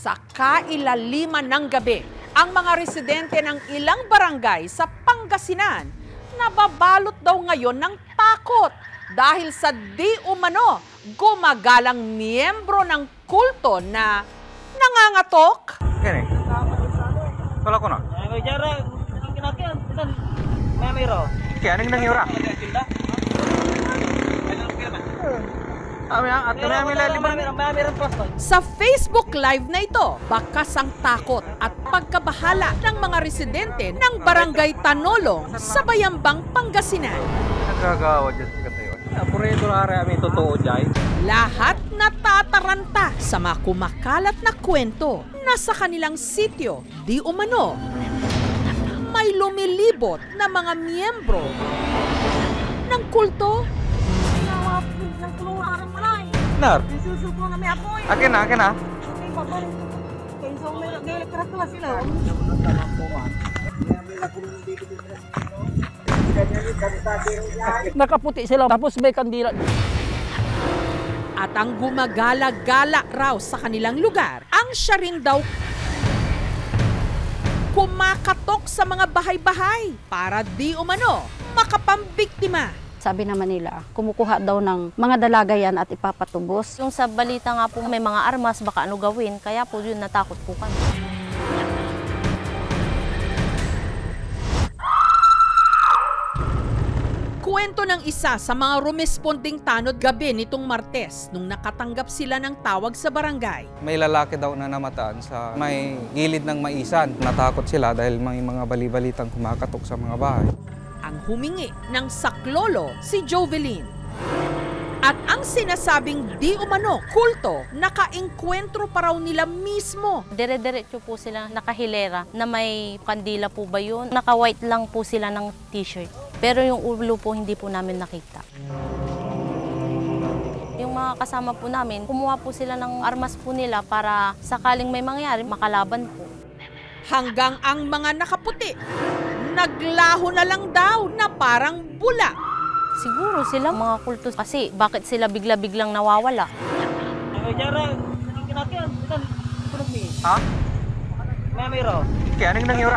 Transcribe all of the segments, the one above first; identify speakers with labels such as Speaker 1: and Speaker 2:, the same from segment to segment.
Speaker 1: Sa kailaliman ng gabi, ang mga residente ng ilang barangay sa Pangasinan nababalot daw ngayon ng takot dahil sa di umano gumagalang miyembro ng kulto na nangangatok.
Speaker 2: Kene? Wala ko na. Kaya anong nangyura?
Speaker 1: Sa Facebook Live na ito, bakas ang takot at pagkabahala ng mga residente ng Barangay Tanolong sa Bayambang, Pangasinan.
Speaker 2: Nagagawa dyan sa katayon. Apurido na kami totoo dyan.
Speaker 1: Lahat natataranta sa mga kumakalat na kwento na sa kanilang sityo, di umano, may lumilibot na mga miyembro ng kulto.
Speaker 2: Nar? Akin na.
Speaker 3: Nakaputi sila, tapos may kandila.
Speaker 1: At ang gumagala-gala raw sa kanilang lugar, ang siya rin daw kumakatok sa mga bahay-bahay para di umano makapambiktima.
Speaker 4: Sabi naman nila, kumukuha daw ng mga dalaga yan at ipapatubos.
Speaker 5: Yung sa balita nga po may mga armas, baka ano gawin, kaya po yun natakot po kami.
Speaker 1: Kwento ng isa sa mga rumesponding tanod gabi nitong Martes nung nakatanggap sila ng tawag sa barangay.
Speaker 2: May lalaki daw na namataan sa may gilid ng maisan. Natakot sila dahil may mga bali-balitang kumakatok sa mga bahay.
Speaker 1: Ang humingi ng saklolo si Jovelyn. At ang sinasabing di umano kulto, nakaengkwentro pa raw nila mismo.
Speaker 5: Dire-diretso po sila nakahilera na may kandila po ba yun? Naka-white lang po sila ng t-shirt. Pero yung ulo po hindi po namin nakita. Yung mga kasama po namin, kumuha po sila ng armas po nila para sakaling may mangyari, makalaban po.
Speaker 1: Hanggang ang mga nakaputi, naglaho na lang daw na parang bula.
Speaker 5: Siguro sila mga kulto kasi bakit sila bigla-biglang nawawala?
Speaker 2: Ha? Kaya anong nangyura?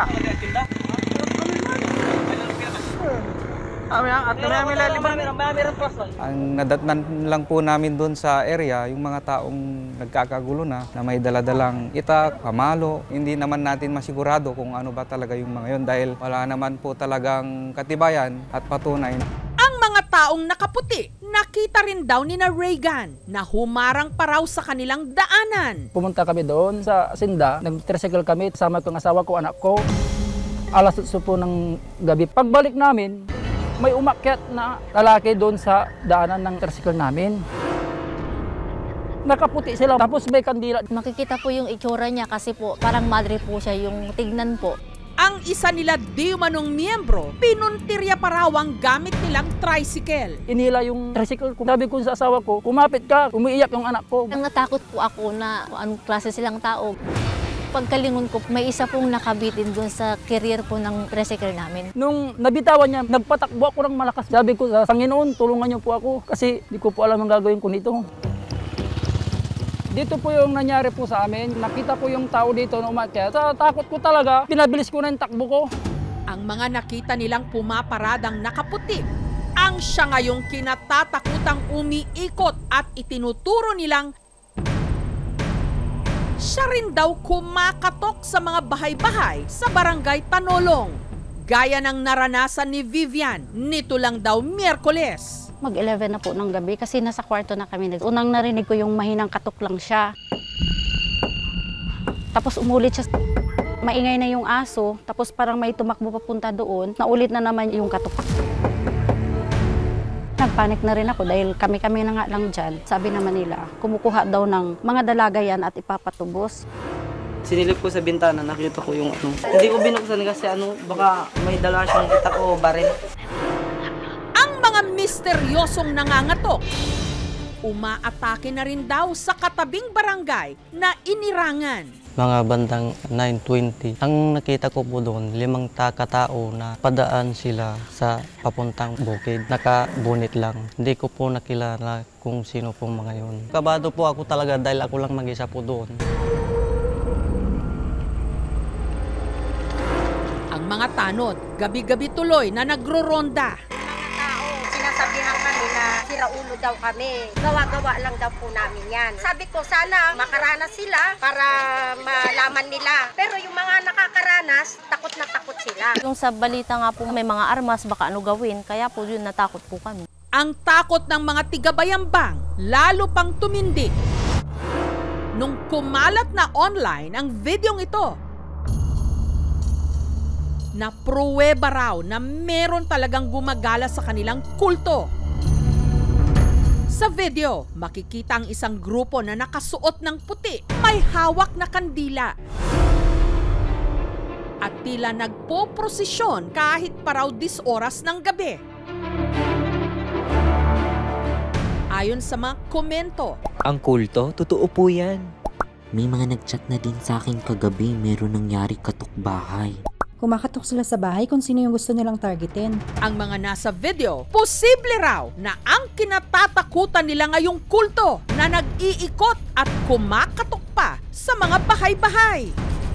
Speaker 2: Ang nadatnan lang po namin doon sa area, yung mga taong nagkakagulo na may daladalang itak, pamalo. Hindi naman natin masigurado kung ano ba talaga yung mga yun dahil wala naman po talagang katibayan at patunay.
Speaker 1: Ang mga taong nakaputi, nakita rin daw ni na Reagan na humarang pa raw sa kanilang daanan.
Speaker 3: Pumunta kami doon sa Sinda, nag-tricycle kami, sama ko ang asawa ko, anak ko. Alas 8 po ng gabi. Pagbalik namin, may umakyat na lalaki doon sa daanan ng tricycle namin. Nakaputi sila, tapos may kandila.
Speaker 6: Makikita po yung itsura niya kasi po parang madre po siya yung tignan po.
Speaker 1: Ang isa nila di umanong miyembro, pinuntirya pa raw ang gamit nilang tricycle.
Speaker 3: Inila yung tricycle ko. Sabi ko sa asawa ko, kumapit ka, umiiyak yung anak ko.
Speaker 6: Ang natakot po ako na anong klase silang tao. Pagkalingon ko, may isa pong nakabitin doon sa carrier po ng tricycle namin.
Speaker 3: Nung nabitawan niya, nagpatakbo ako ng malakas. Sabi ko sa Panginoon, tulungan niyo po ako kasi di ko po alam ang gagawin ko nito. Dito po yung nangyari po sa amin. Nakita ko yung tao dito na umakyat. Sa takot ko talaga, pinabilis ko na yung takbo ko.
Speaker 1: Ang mga nakita nilang pumaparadang nakaputi, ang siya ngayong kinatatakutang umiikot at itinuturo nilang siya rin daw kumakatok sa mga bahay-bahay sa Barangay Tanolong. Gaya ng naranasan ni Vivian, nito lang daw Miyerkules.
Speaker 4: Mag-11 na po ng gabi kasi nasa kwarto na kami. Unang narinig ko yung mahinang katok lang siya. Tapos umulit siya. Maingay na yung aso, tapos parang may tumakbo papunta doon. Naulit na naman yung katok. Nagpanik na rin ako dahil kami-kami na nga lang dyan. Sabi naman nila, kumukuha daw ng mga dalaga yan at ipapatubos.
Speaker 7: Sinilip ko sa bintana, nakita ko yung ano. Hindi ko binuksan kasi baka may dala siyang itak o baril.
Speaker 1: Ang mga misteryosong nangangatok, umaatake na rin daw sa katabing barangay na inirangan.
Speaker 7: Mga bandang 9:20. Ang nakita ko po doon, 5 katao na padaan sila sa papuntang bukid. Nakabunit lang. Hindi ko po nakilala kung sino pong mga yun. Kabado po ako talaga dahil ako lang mag-isa po doon.
Speaker 1: mga tanod, gabi-gabi tuloy na nagro-ronda.
Speaker 8: Tao, sinasabihan kami na siraulo daw kami. Gawa-gawa lang daw po namin yan. Sabi ko, sana makaranas sila para malaman nila. Pero yung mga nakakaranas, takot na takot sila.
Speaker 5: Yung sa balita nga po may mga armas, baka ano gawin, kaya po yun natakot po kami.
Speaker 1: Ang takot ng mga tiga-Bayambang lalo pang tumindi nung kumalat na online ang videong ito. Na pruweba raw na meron talagang gumagala sa kanilang kulto. Sa video, makikita ang isang grupo na nakasuot ng puti, may hawak na kandila. At tila nagpo-prosesyon kahit pa raw 10 oras ng gabi. Ayon sa mga komento,
Speaker 9: ang kulto, totoo po yan.
Speaker 10: May mga nagchat na din sa akin kagabi, meron nangyari katok bahay.
Speaker 11: Kumakatok sila sa bahay kung sino yung gusto nilang targetin.
Speaker 1: Ang mga nasa video, posible raw na ang kinatatakutan nila ngayong kulto na nag-iikot at kumakatok pa sa mga bahay-bahay.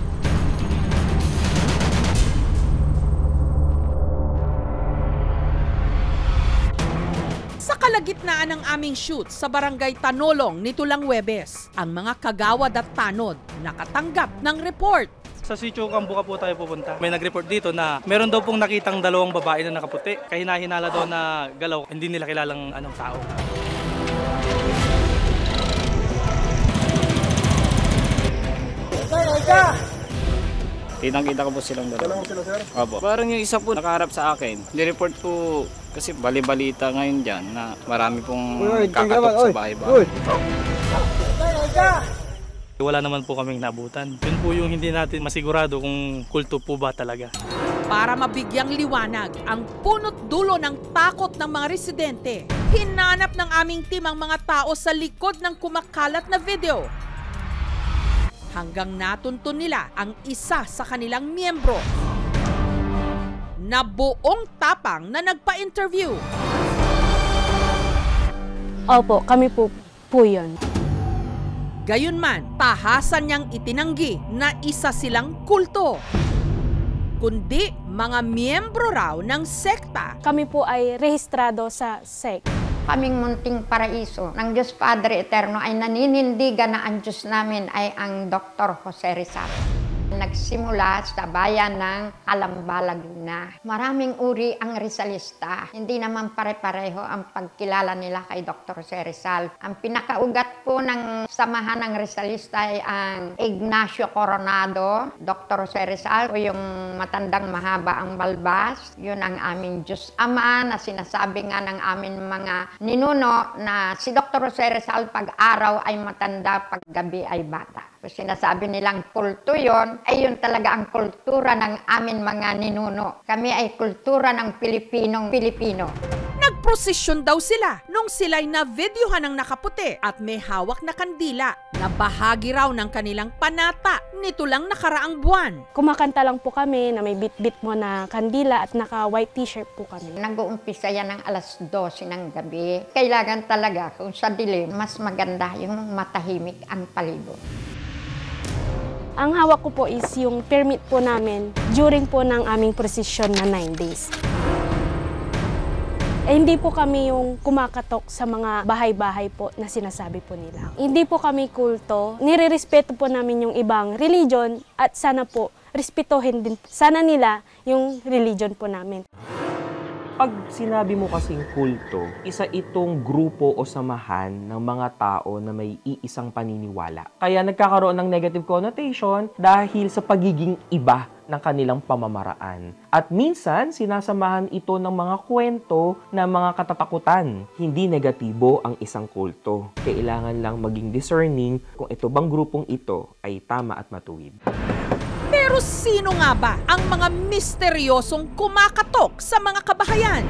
Speaker 1: Sa kalagitnaan ng aming shoot sa Barangay Tanolong nito lang Huwebes, ang mga kagawad at tanod nakatanggap ng report.
Speaker 12: Sa Sitio Kambuka po tayo pupunta. May nag-report dito na meron daw pong nakitang 2 babae na nakaputi. Kahina-hinala daw na galaw, hindi nila kilalang anong tao.
Speaker 13: Kitang-kita ko po silang dalawa. Opo. Parang yung isa po nakaharap sa akin. Nireport po kasi bali-balita ngayon dyan na marami pong kakatok sa bahay-bahay.
Speaker 12: Wala naman po kaming nabutan. Yun po yung hindi natin masigurado kung kulto po ba talaga.
Speaker 1: Para mabigyang liwanag ang punot dulo ng takot ng mga residente, hinanap ng aming team ang mga tao sa likod ng kumakalat na video. Hanggang natuntun nila ang isa sa kanilang miyembro na buong tapang na nagpa-interview.
Speaker 14: Opo, kami po yun.
Speaker 1: Gayunman, tahasan niyang itinanggi na isa silang kulto, kundi mga miyembro raw ng sekta.
Speaker 14: Kami po ay rehistrado sa SEC.
Speaker 8: Kaming munting paraiso ng Diyos Padre Eterno ay naninindigan na ang Diyos namin ay ang Dr. Jose Rizal. Nagsimula sa bayan ng Calamba, Laguna. Maraming uri ang Rizalista. Hindi naman pare-pareho ang pagkilala nila kay Dr. Jose Rizal. Ang pinakaugat po ng samahan ng Rizalista ay ang Ignacio Coronado. Dr. Jose Rizal, yung matandang mahaba ang balbas. Yun ang aming Diyos Ama na sinasabi nga ng amin mga ninuno na si Dr. Jose Rizal pag-araw ay matanda, pag-gabi ay bata. Sinasabi nilang kulto yon, ay yun talaga ang kultura ng amin mga ninuno. Kami ay kultura ng Pilipinong-Pilipino.
Speaker 1: Nagprosesyon daw sila nung sila'y na-videohan ng nakaputi at may hawak na kandila na bahagi raw ng kanilang panata nito lang nakaraang buwan.
Speaker 14: Kumakanta lang po kami na may bit-bit mo na kandila at naka-white t-shirt po kami.
Speaker 8: Nag-uumpisa yan ng alas 12 ng gabi. Kailangan talaga kung sa dilim, mas maganda yung matahimik ang palibot.
Speaker 14: Ang hawak ko po is yung permit po namin during po ng aming prosesyon na 9 days. Hindi po kami yung kumakatok sa mga bahay-bahay po na sinasabi po nila. Hindi po kami kulto. Nire-respeto po namin yung ibang religion at sana po respetuhin din sana nila yung religion po namin.
Speaker 9: Pag sinabi mo kasing kulto, isa itong grupo o samahan ng mga tao na may iisang paniniwala. Kaya nagkakaroon ng negative connotation dahil sa pagiging iba ng kanilang pamamaraan. At minsan, sinasamahan ito ng mga kwento na mga katatakutan. Hindi negatibo ang isang kulto. Kailangan lang maging discerning kung ito bang grupong ito ay tama at matuwid.
Speaker 1: Pero sino nga ba ang mga misteryosong kumakatok sa mga kabahayan?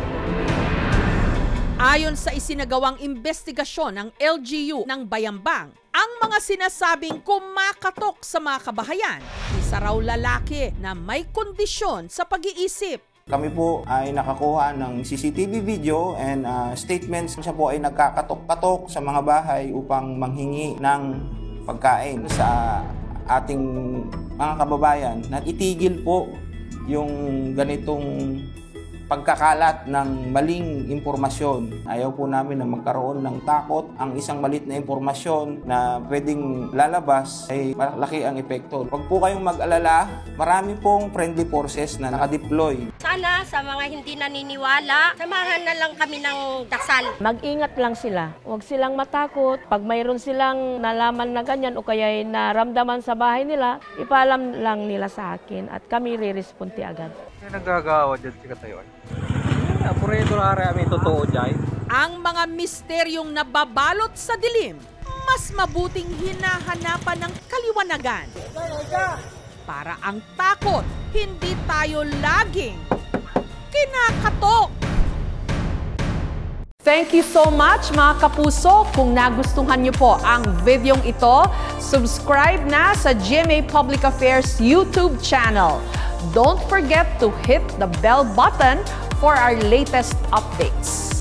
Speaker 1: Ayon sa isinagawang investigasyon ng LGU ng Bayambang, ang mga sinasabing kumakatok sa mga kabahayan, isa raw lalaki na may kondisyon sa pag-iisip.
Speaker 15: Kami po ay nakakuha ng CCTV video and statements. Siya po ay nagkakatok-katok sa mga bahay upang manghingi ng pagkain sa ating mga kababayan na itigil po yung ganitong pagkakalat ng maling impormasyon. Ayaw po namin na magkaroon ng takot. Ang isang malit na impormasyon na pwedeng lalabas ay malaki ang epekto. Huwag po kayong mag-alala, marami pong friendly forces na nakadeploy.
Speaker 16: Sana sa mga hindi naniniwala, samahan na lang kami ng dasal.
Speaker 17: Mag-ingat lang sila. Huwag silang matakot. Pag mayroon silang nalaman na ganyan o kaya naramdaman sa bahay nila, ipaalam lang nila sa akin at kami re-responde agad.
Speaker 2: May nagagawa dyan si Katayoy. Purito na kami totoo dyan.
Speaker 1: Ang mga misteryong nababalot sa dilim, mas mabuting hinahanapan ng kaliwanagan. Para ang takot, hindi tayo laging kinakatok. Thank you so much mga kapuso. Kung nagustuhan niyo po ang videong ito, subscribe na sa GMA Public Affairs YouTube channel. Don't forget to hit the bell button for our latest updates.